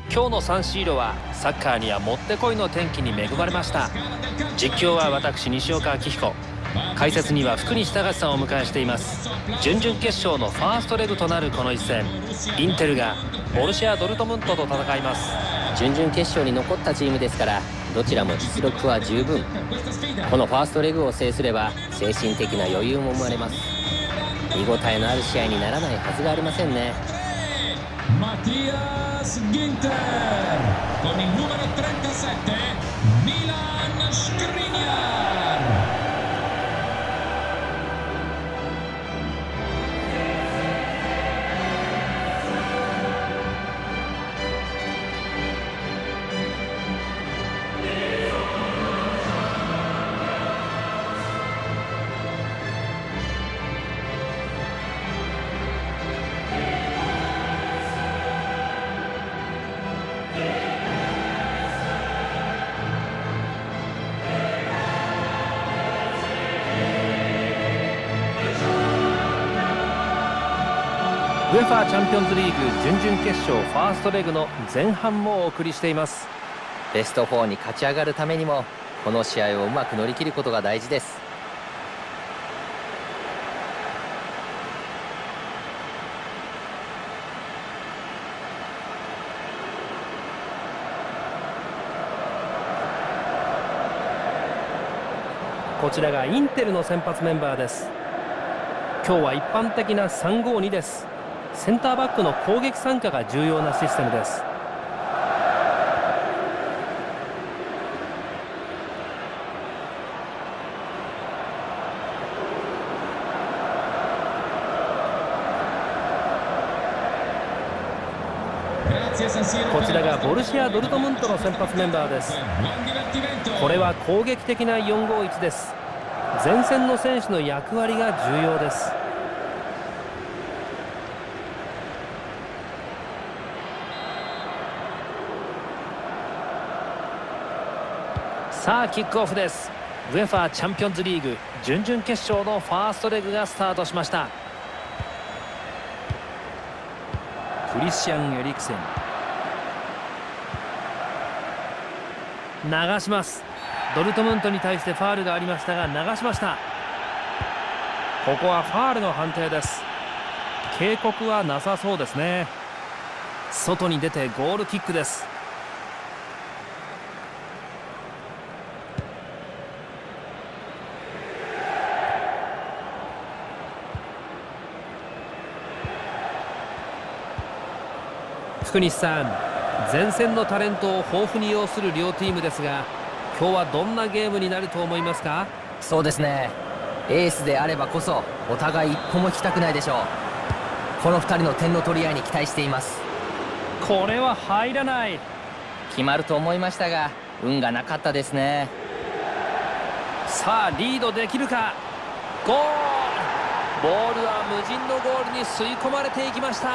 今日のサンシーロはサッカーにはもってこいの天気に恵まれました。実況は私西岡明彦、解説には福西隆さんをお迎えしています。準々決勝のファーストレグとなるこの一戦、インテルがボルシア・ドルトムントと戦います。 準々決勝に残ったチームですから、どちらも実力は十分。このファーストレグを制すれば精神的な余裕も生まれます。見応えのある試合にならないはずがありませんね。 Mattias Ginter con il numero 37 Milan Skriniar. UEFA チャンピオンズリーグ準々決勝ファーストレグの前半もお送りしています。 ベスト4に勝ち上がるためにもこの試合をうまく乗り切ることが大事です。 こちらがインテルの先発メンバーです。今日は一般的な 352 です。センターバックの攻撃参加が重要なシステムです。こちらがボルシア・ドルトムントの先発メンバーです。これは攻撃的な451です。前線の選手の役割が重要です。さあキックオフです。UEFAチャンピオンズリーグ準々決勝のファーストレグがスタートしました。クリスチャン・エリクセン流します。ドルトムントに対してファールがありましたが流しました。ここはファールの判定です。警告はなさそうですね。外に出てゴールキックです。福西さん、前線のタレントを豊富に擁する両チームですが、今日はどんなゲームになると思いますか？ そうですね、エースであればこそお互い一歩も引きたくないでしょう。この2人の点の取り合いに期待しています。 これは入らない。 決まると思いましたが運がなかったですね。 さあリードできるか。ゴール。ボールは無人のゴールに吸い込まれていきました。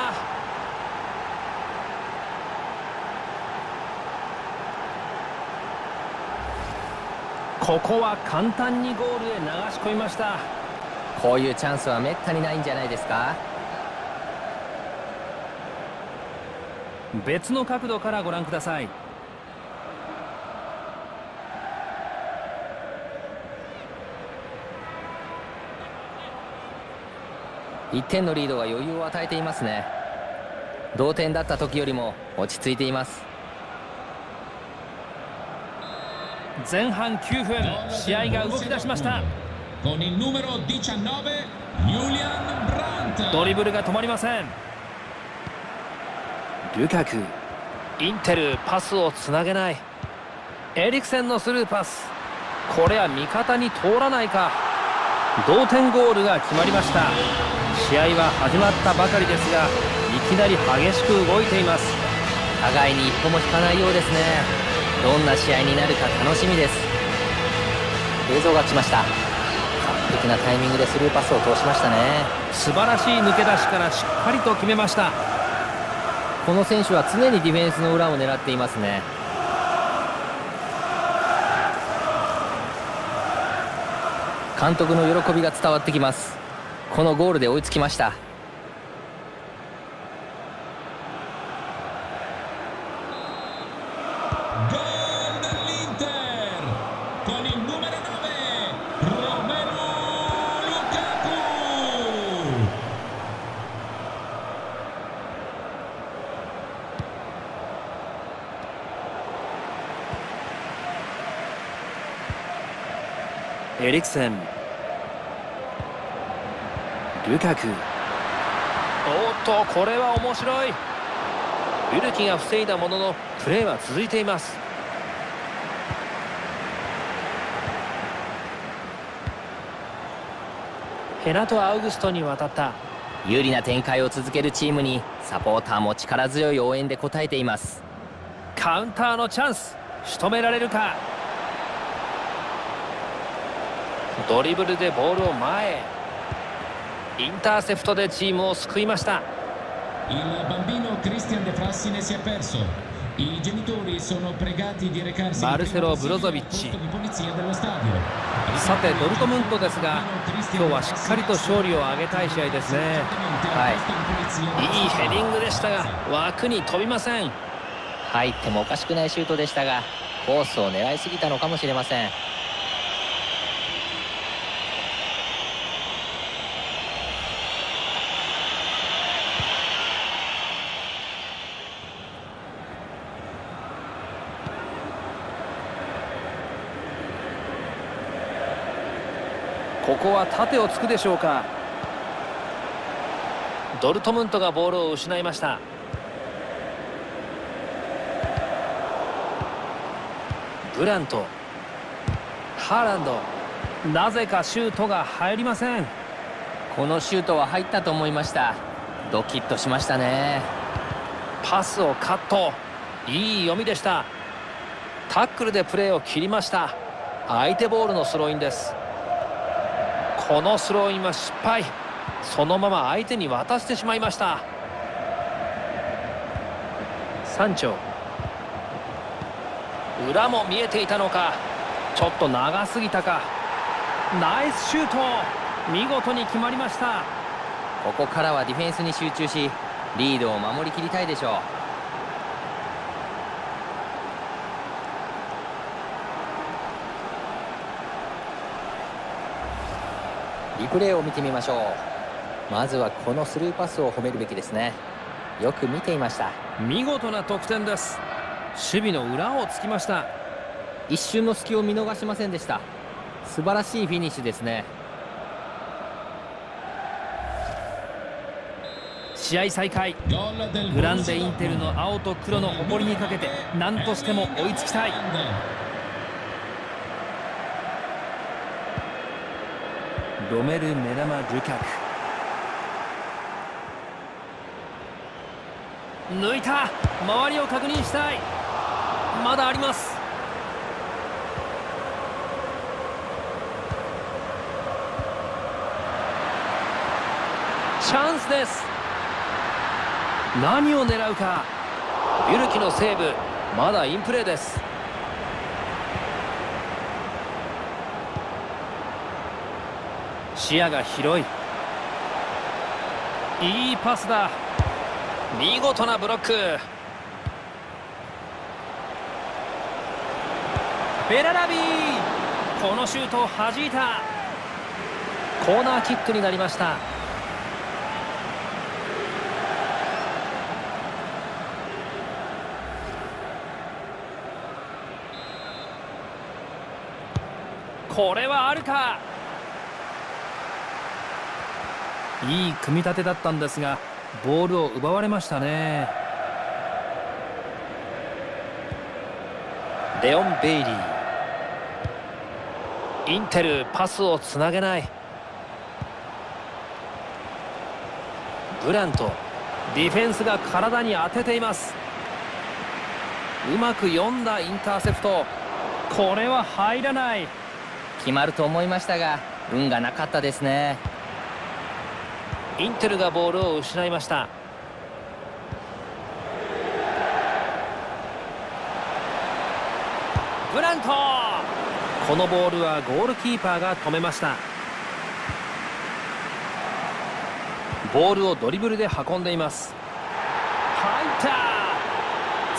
ここは簡単にゴールへ流し込みました。 こういうチャンスはめったにないんじゃないですか。 別の角度からご覧ください。 1点のリードが余裕を与えていますね。同点だった時よりも落ち着いています。 前半9分、試合が動き出しました。ドリブルが止まりません。ルカク、インテルパスをつなげない。エリクセンのスルーパス、これは味方に通らないか。同点ゴールが決まりました。試合は始まったばかりですが、いきなり激しく動いています。 互いに一歩も引かないようですね。どんな試合になるか楽しみです。映像が来ました。完璧なタイミングでスルーパスを通しましたね。 素晴らしい抜け出しからしっかりと決めました。 この選手は常にディフェンスの裏を狙っていますね。監督の喜びが伝わってきます。このゴールで追いつきました。 エリクセン、ルカク。おっと、これは面白い。ウルキが防いだもののプレーは続いています。ヘナト・アウグストに渡った。 有利な展開を続けるチームにサポーターも力強い応援で応えています。 カウンターのチャンス、仕留められるか。ドリブルでボールを前へ。インターセプトでチームを救いました。 Il bambino Christian De Frassine si è perso. I genitori sono pregati di recarsi マルセロ・ブロゾビッチ。さてドルトムントですが、今日はしっかりと勝利を挙げたい試合ですね。 はい、 いいヘディングでしたが枠に飛びません。 入ってもおかしくないシュートでしたが、コースを狙いすぎたのかもしれません。 ここは縦をつくでしょうか。ドルトムントがボールを失いました。ブラント、ハーランド。なぜかシュートが入りません。 このシュートは入ったと思いました。ドキッとしましたね。 パスをカット。いい読みでした。タックルでプレーを切りました。相手ボールのスローインです。このスローインは失敗。そのまま相手に渡してしまいました。サンチョ、裏も見えていたのか。ちょっと長すぎたか。ナイスシュート、見事に決まりました。 ここからはディフェンスに集中し、リードを守りきりたいでしょう。リプレーを見てみましょう。まずはこのスルーパスを褒めるべきですね。よく見ていました。 見事な得点です。守備の裏をつきました。 一瞬の隙を見逃しませんでした。素晴らしいフィニッシュですね。 試合再開。グランデインテルの青と黒の誇りにかけて何としても追いつきたい。ロメル・メラマ・ルカク。抜いた。周りを確認したい。まだあります。チャンスです。何を狙うか。ユルキのセーブ、まだインプレーです。視野が広い。いいパスだ。見事なブロック。ベララビー、このシュートを弾いた。コーナーキックになりました。これはあるか。いい組み立てだったんですがボールを奪われましたね。レオン・ベイリー。インテルパスをつなげない。ブラント、ディフェンスが体に当てています。うまく読んだインターセプト。これは入らない。 決まると思いましたが運がなかったですね。 インテルがボールを失いました。ブラント、このボールはゴールキーパーが止めました。ボールをドリブルで運んでいます。入った。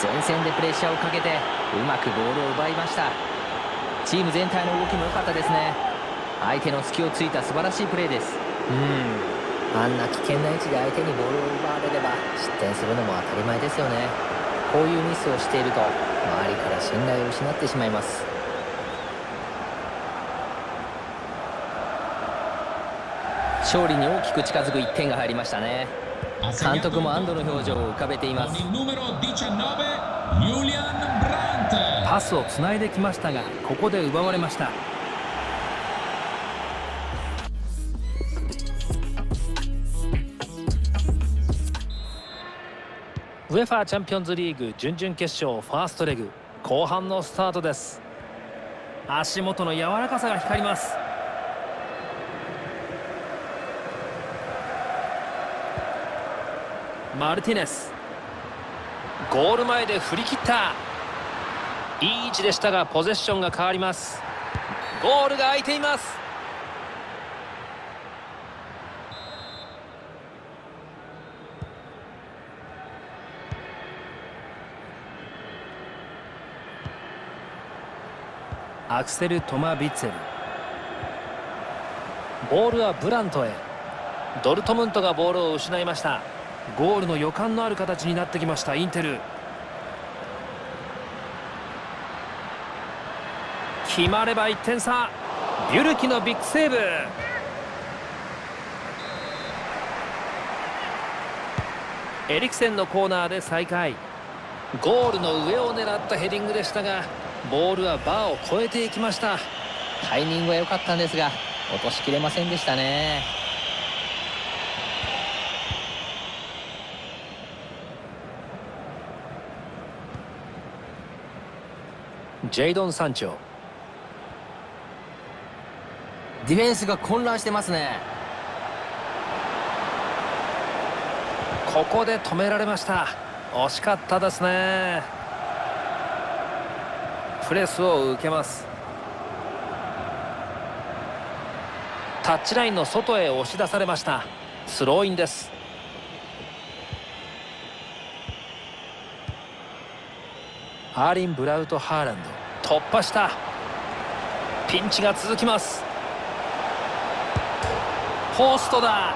前線でプレッシャーをかけてうまくボールを奪いました。チーム全体の動きも良かったですね。相手の隙をついた素晴らしいプレーです。あんな危険な位置で相手にボールを奪われれば失点するのも当たり前ですよね。こういうミスをしていると周りから信頼を失ってしまいます。 勝利に大きく近づく1点が入りましたね。監督も安堵の表情を浮かべています。 パスをつないできましたが、ここで奪われました。ウェファーチャンピオンズリーグ準々決勝ファーストレグ、後半のスタートです。足元の柔らかさが光ります。マルティネス、ゴール前で振り切った。いい位置でしたがポゼッションが変わります。ゴールが空いています。アクセル・トマビッツェル、ボールはブラントへ。ドルトムントがボールを失いました。ゴールの予感のある形になってきましたインテル。決まれば1点差。ビュルキのビッグセーブ。エリクセンのコーナーで再開。ゴールの上を狙ったヘディングでしたが、ボールはバーを越えていきました。 タイミングは良かったんですが落としきれませんでしたね。 ジェイドン・サンチョ。 ディフェンスが混乱してますね。 ここで止められました。惜しかったですね。プレスを受けます。タッチラインの外へ押し出されました。スローインです。アーリン・ブラウト・ハーランド、突破した。ピンチが続きます。ポストだ。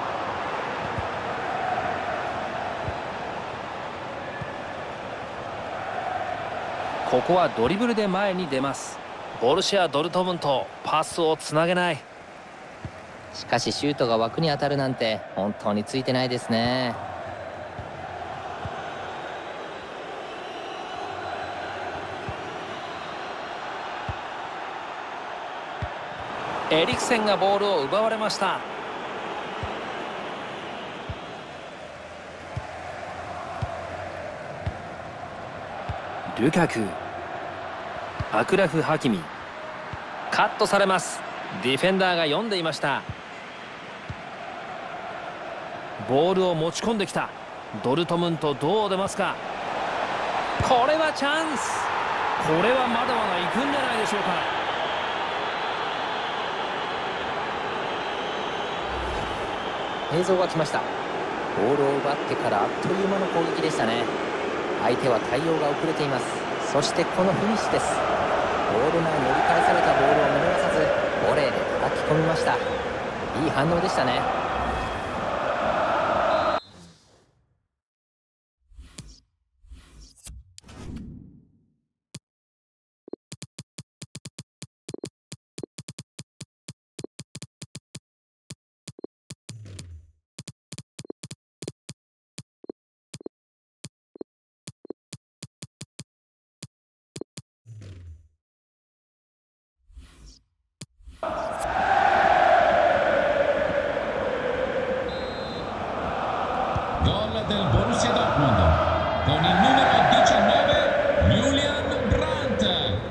ここはドリブルで前に出ます。ボルシア・ドルトムント、パスをつなげない。 しかしシュートが枠に当たるなんて本当についてないですね。 エリクセンがボールを奪われました。ルカク、アクラフ・ハキミ、カットされます。ディフェンダーが読んでいました。ボールを持ち込んできた。ドルトムントどう出ますか。これはチャンス。これはまだまだ行くんじゃないでしょうか。 映像が来ました。ボールを奪ってからあっという間の攻撃でしたね。相手は対応が遅れています。そしてこのフィニッシュです。ゴール前に折り返されたボールを見逃さずボレーで叩き込みました。いい反応でしたね。 Gol del Borussia Dortmund con il numero 19 Julian Brandt.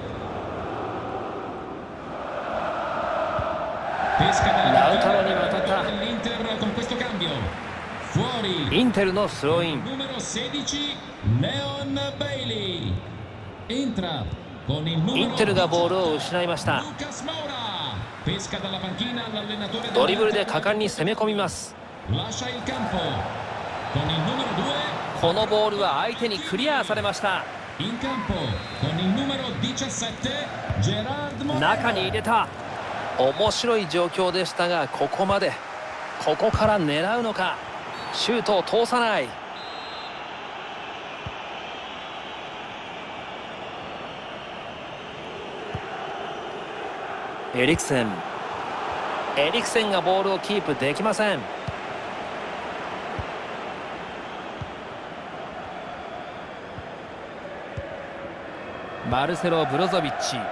Pesca dell'Inter con questo cambio. Fuori インテルのスローイン。 numero 16 Leon Bailey. Entra con il インテル numero がボールを失いました。 Lucas Moura. Pesca dalla panchina l'allenatore ドリブルで果敢に攻め込みます。 lascia il campo con il numero 2. このボールは相手にクリアされました。 In campo con il numero 17 Gerard Moreno. 中に入れた。面白い状況でしたが、ここまで。ここから狙うのか。シュートを通さない。エリクセン。 エリクセンがボールをキープできません。マルセロ・ブロゾビッチ、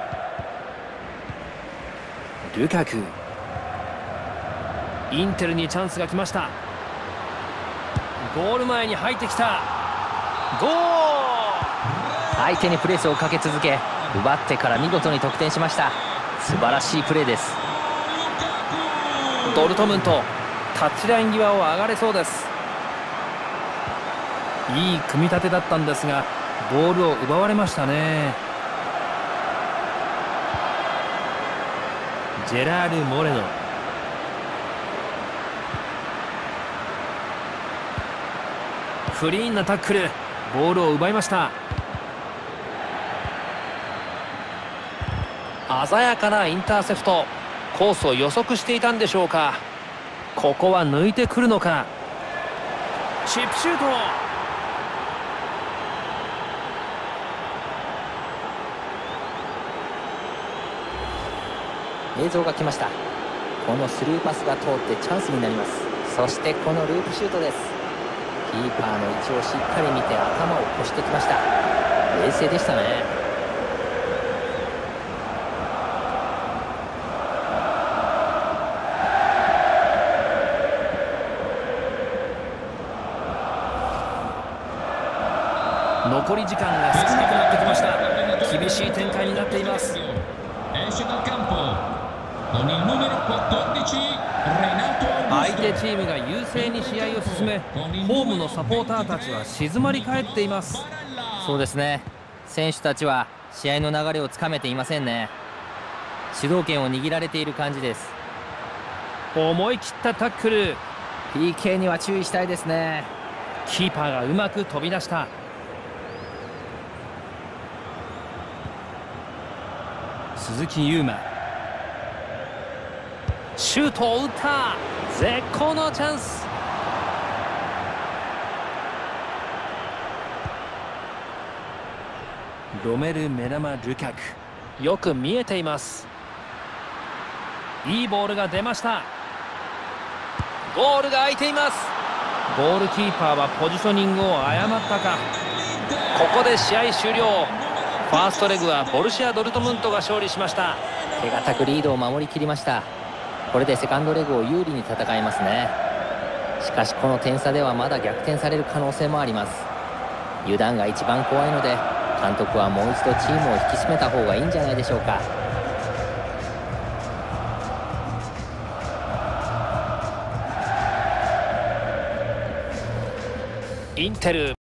ルカク、インテルにチャンスが来ました。ゴール前に入ってきた。ゴール。 相手にプレスをかけ続け、奪ってから見事に得点しました。素晴らしいプレーです。 ドルトムント、タッチライン際を上がれそうです。いい組み立てだったんですが、ボールを奪われましたね。ジェラール・モレノ、クリーンなタックル、ボールを奪いました。鮮やかなインターセプト、コースを予測していたんでしょうか。ここは抜いてくるのか。チップシュート。 映像が来ました。このスルーパスが通ってチャンスになります。そしてこのループシュートです。キーパーの位置をしっかり見て頭を越してきました。冷静でしたね。 残り時間が少なくなってきました。厳しい展開になっています。相手チームが優勢に試合を進め、ホームのサポーターたちは静まり返っています。 そうですね。選手たちは試合の流れをつかめていませんね。主導権を握られている感じです。 思い切ったタックル。 PK には注意したいですね。 キーパーがうまく飛び出した。鈴木優馬、シュートを打った。絶好のチャンス。ロメル・メラマ・ルカク、よく見えています。いいボールが出ました。ゴールが空いています。ゴールキーパーはポジショニングを誤ったか。ここで試合終了。ファーストレグはボルシア・ドルトムントが勝利しました。 手堅くリードを守りきりました。これでセカンドレグを有利に戦えますね。しかしこの点差ではまだ逆転される可能性もあります。油断が一番怖いので、監督はもう一度チームを引き締めた方がいいんじゃないでしょうか。 インテル